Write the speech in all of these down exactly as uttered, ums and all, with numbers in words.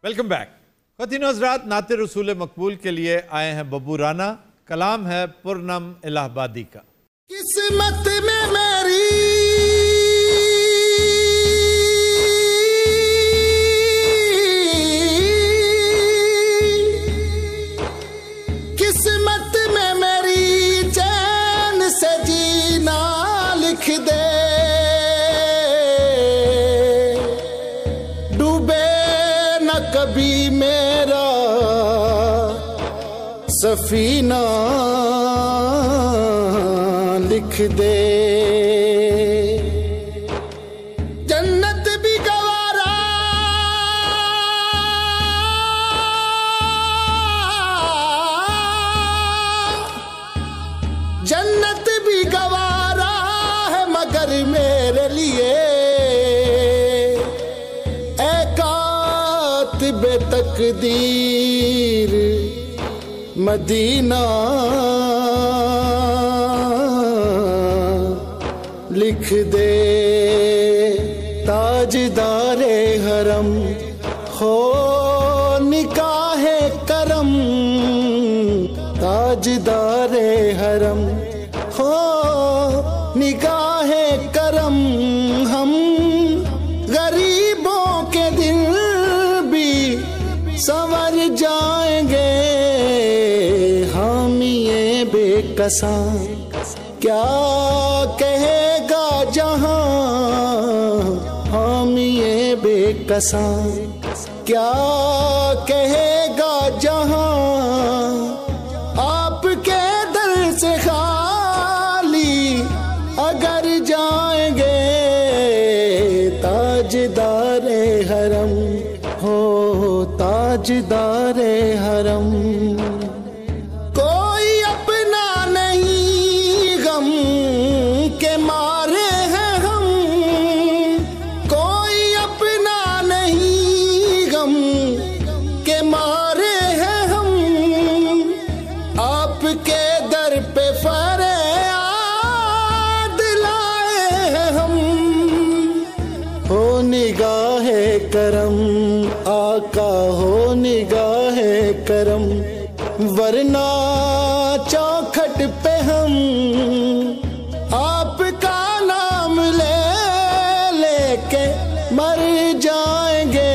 Welcome back. ख़वातीन हज़रात, नाते रसूल मकबूल के लिए आए हैं बब्बू राना। कलाम है पूर्णम इलाहाबादी का। किस्मत में मेरी किस्मत में मेरी चैन से जीना लिख दे, डूबे न कभी मेरा सफीना लिख दे। जन्नत भी गवारा जन्नत भी गवारा है मगर मेरे लिए कातिब तकदीर मदीना लिख दे। ताजदारे हरम हो निकाहे करम, ताजदारे हरम हो निकाहे करम, हम गरीबों के दिल भी संवर जाएंगे। हामिए बेकसा क्या कहेगा जहां, हामिए बेकसा क्या कहेगा जहां, आपके दर से खाली अगर जाएंगे। ताजदारे हरम हो ताजदारे हरम, कोई अपना नहीं गम के मारे हैं हम, कोई अपना नहीं गम के मारे हैं हम, आपके दर पे फरियाद लाए हैं हम। हो निगाहे करम आका हो निगाहे करम, वरना चौखट पे हम आपका नाम ले लेके मर जाएंगे।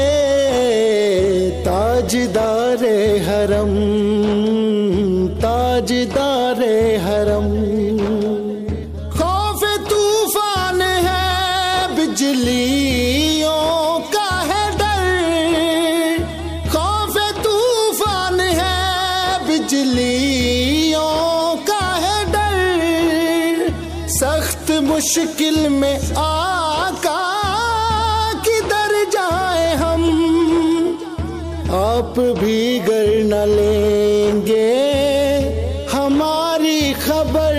ताजदारे हरम ताजदारे हरम, खौफ तूफान है बिजलियों का है डर, खौफ तूफान है बिजलियों का है डर। सख्त मुश्किल में आका किधर जाए हम, आप भी गर न लेंगे हमारी खबर,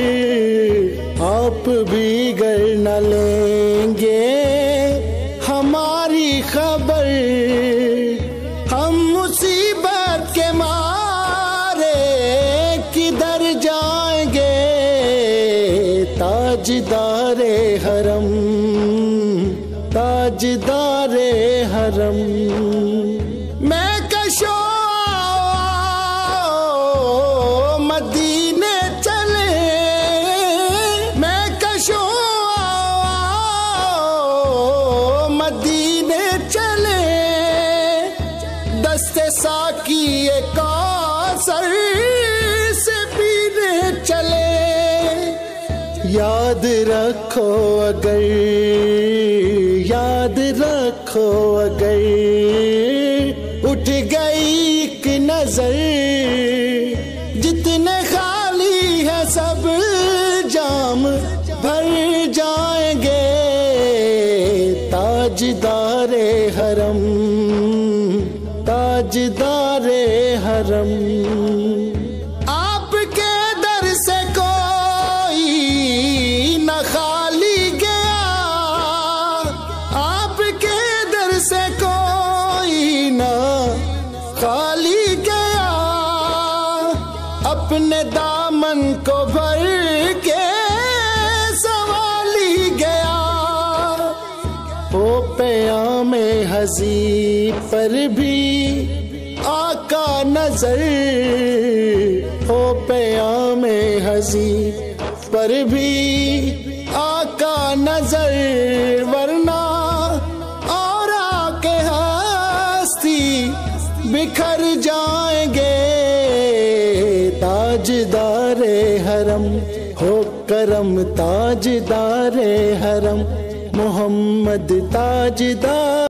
आप भी गर न लेंगे हमारी खबर। हम मुसीबत के मारे किधर जाएंगे। ताजदारे हरम ताजदारे हरम, मैं कशो मदीने चले, मैं कशो मदीने चले, दस्ते साकी कौसर से पीने चले। याद रखो अगर याद रखो अगर उठ गई एक नजर, जितने खाली है सब जाम भर जाएंगे। ताजदारे हरम ताजदारे हरम, आपके दर से कोई न खाली गया, आपके दर से कोई न खाली गया। अपने दामन को भर के संभाली गया। ओ प्यार में हजी पर भी आका नजर, हो प्याम में हजी पर भी आका नजर, वरना और आके हस्ती बिखर जाएंगे। ताजदारे हरम हो करम, ताजदारे हरम मोहम्मद ताजदार।